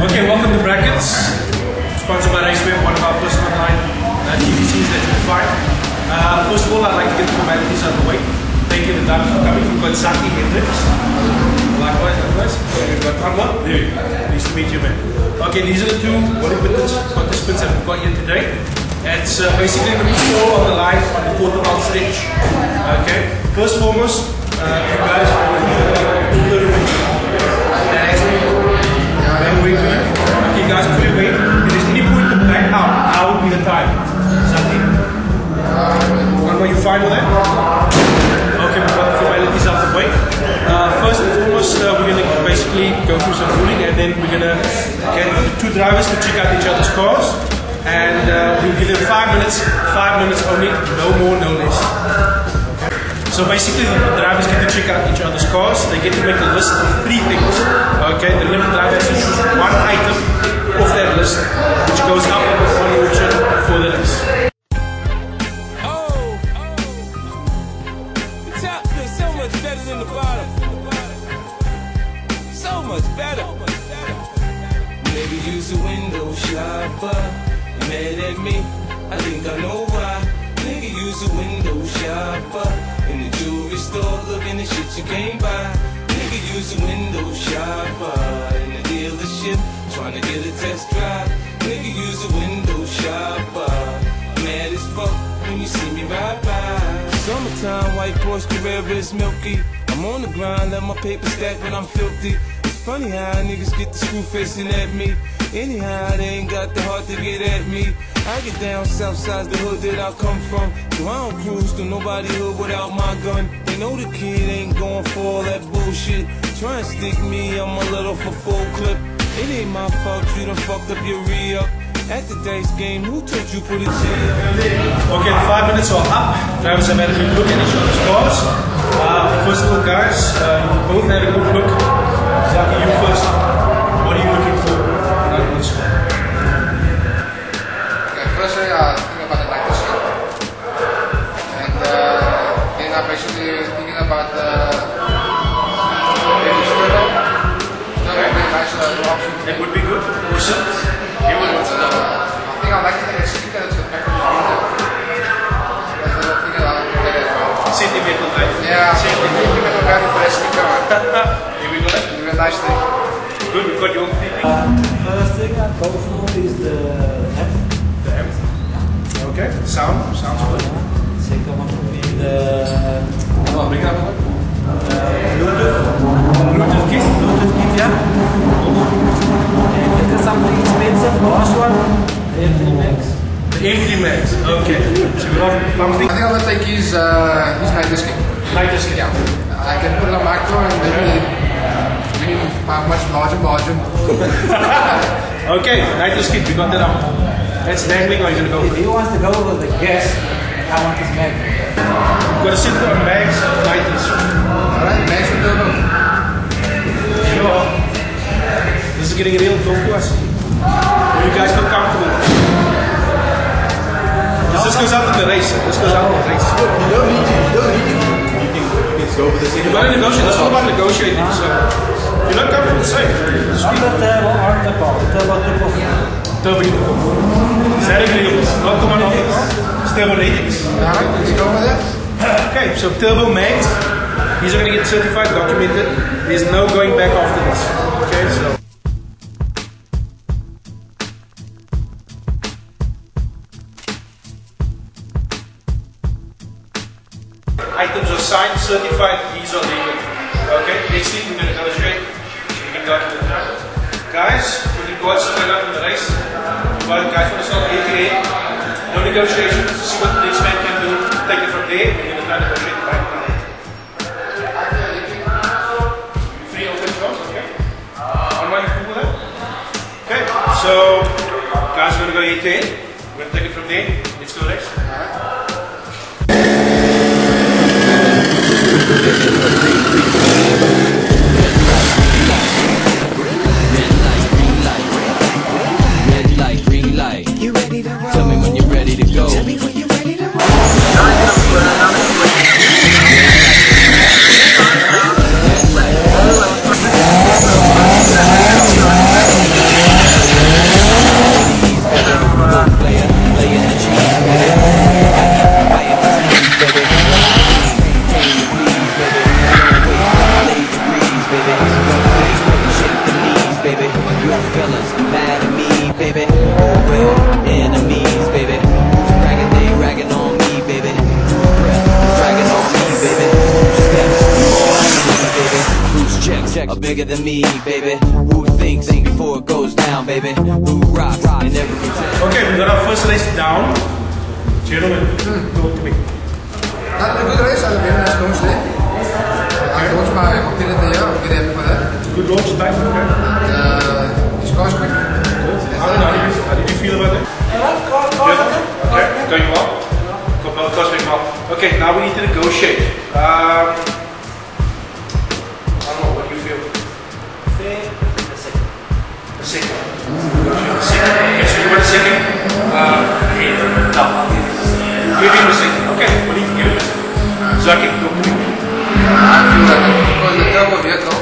Okay, welcome to Brackets, sponsored by Raceway, one of our first online TVCs that you can find. First of all, I'd like to get the formalities out of the way. Thank you, the dames for coming. We've got Zaki Hendricks. Likewise. We've got Anna. Nice to meet you, man. Okay, these are the two participants that we've got here today. It's basically the score on the line on the quarter mile stretch. Okay, first and foremost, you guys you guys are fully awake. If there's any point to back out, I will be the time. Zaki? Are you fine with that? Okay, we've got the formalities out of the way. First and foremost, we're going to basically go through some ruling, and then we're going to get the two drivers to check out each other's cars. And we'll give them 5 minutes only, no more, no less. Okay. So basically, the drivers get to check out each other's cars. They get to make a list of 3 things. Okay, the limit driver has to choose one item off that list, which goes up on the auction for the race. Oh, the top feels so much better than the bottom. So much better. Maybe use a window shopper. You mad at me? I think I know why. Nigga use a window shopper. In the jewelry store looking at shit you can't buy. Nigga use a window shopper. In the dealership trying to get a test drive. Nigga use a window shopper. Mad as fuck when you see me ride by. Summertime, white Porsche Carrera is milky. I'm on the grind, let my paper stack when I'm filthy. It's funny how niggas get the screw facing at me. Anyhow, they ain't got the heart to get at me. I get down south side the hood that I come from. So I don't cruise to nobody hood without my gun. They know the kid ain't going for all that bullshit. Try and stick me, I'm a little for full clip. It ain't my fault, you done fucked up your re-up. At the dice game, who told you put a jail? Okay, the 5 minutes are up. Drivers have had a good look at each other's cars. First of all, guys, you both had a good look. Zaki, you first. What are you looking for? Okay, firstly, thinking about the light machine. And then I'm basically thinking about the baby turtle. That would be a nice option. That would be good. Awesome. I think I like the sticker that's the back of the window. That's the thing that I get as well. Sentimental, right? Yeah, sentimental value for that sticker. Here we go. It's a nice thing. Good, we've got your thing. First thing I go for is the amp. The amp. Okay, sounds good. Second one would be the Bring it up a little. Bluetooth kit, yeah. And if there's something expensive, last one, the M3 Max. The M3 Max, okay. So we're not pumping. I think I'm going to take his night disc. Night disc, yeah. I can put it on my car and maybe a much larger margin. Okay, night disc kit, we got that up. That's dangling, or are you going to go If for he it? wants to go with the gas, I want his Max. We've got to sit on Max and night disc. Alright, Max and turbo. Sure. This is getting real close to us. Will you guys feel comfortable? This goes out in the race. This goes out in the race. You don't need to. You can go for the second. You've got to negotiate. That's all about negotiating. So if you're not comfortable, say it. On the turbo or the car, the turbo triple. Turbo. Is that agreeable? Not the one on the car. It's turbo ratings. Alright, let's go with that. Okay, so Turbo Max. These are going to get certified, documented. There's no going back after this. Okay, so. Items are signed, certified, these are legal. Okay, next thing we're going to negotiate. So you can document that. Guys, we can go out somewhere up in the race. But guys want to start APA. No negotiations, see what the next man can do. Take it from there, we're going to try to negotiate the bike now. Free open shows, okay? Are you cool with that? Okay, so guys are going to go 8 to 8. We're going to take it from there. Let's go race. red light, green light. You ready to roll? Tell me when you're ready to go. Tell me when you're ready to roll. bigger than me, baby? Who thinks before it goes down, baby? Who rocks in every routine? Okay, we got our first race down. Gentlemen, talk to me. Not a good race, I've been as launch day. I launched my opinion the year, I'm very happy for that. Good launch time, okay. His car's quick. How did you feel about it? Okay, going well. Okay, now we need to negotiate. I don't know, what do you feel? A second. A second. Okay, so you want a second? No. Give him a second. Okay, we need to give him a second. Zaki, talk to me. I feel that because the turbo vehicle,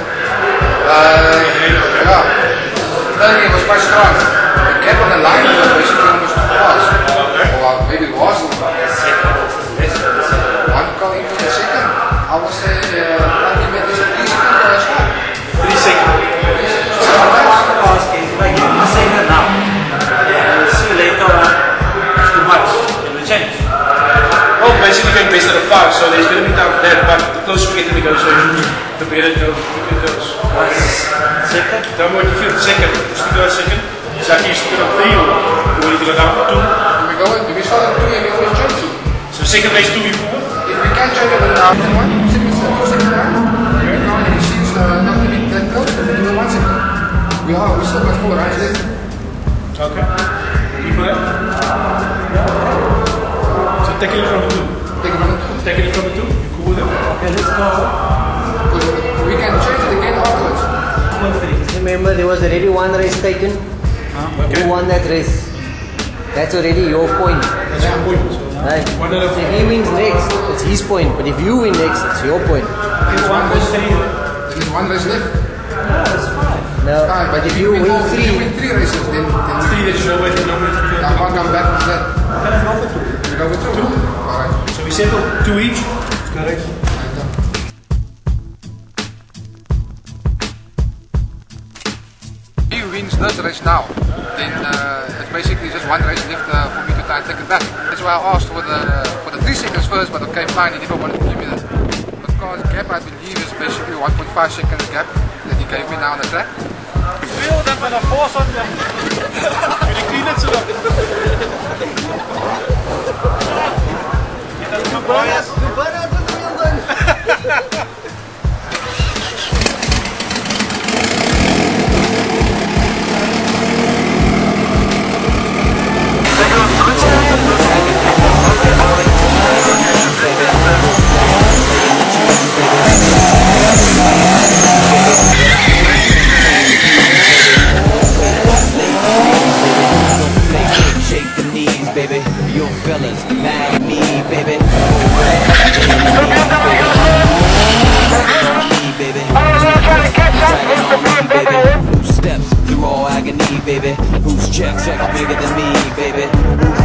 it was quite strong. The gap on the line was basically almost fast. Or maybe it was. One car into the second. I would say 20 meters at least as well. 3 seconds. If I give him a second now, see later on, it's too much. It will change. Well, basically going based on a 5, so there's going to be time for that, but the closer we get to negotiations, the better it goes. Second? Tell me what you feel. Second. Just to go a second. Zaki, you still on 3 or do we need to go down to 2? Do we start at 2 and we always change 2? So second race 2 before? If we can change it after 1, second one, the car seems not to be that close, but we do 1 second. We still got 4 rides left. Okay. Good for that? So taking it from the 2. Taking it from the 2? You cool with it? Okay, let's go. Because we can change it again afterwards. Remember, there was already 1 race taken. Okay. Who won that race? That's already your point. That's your point. So Right? one out of So if he wins next, it's his point. But if you win next, it's your point. There's 1 race left. No, but if you win 3, If you win 3 races, then 3 that you know where to go with. I can't come back from that. We go with 2. Alright. So we settle 2 each. Correct. If he wins this race now, then it's basically just 1 race left for me to try and take it back. That's why I asked for the 3 seconds first, but okay, fine, he never wanted to give me that. Because gap, I believe, is basically 1.5 seconds gap that he gave me now on the track. Feel dat met een force on the clean it so that baby, your fellas mad at me, baby. Who steps through all agony, baby? Whose checks are bigger than me, baby? Who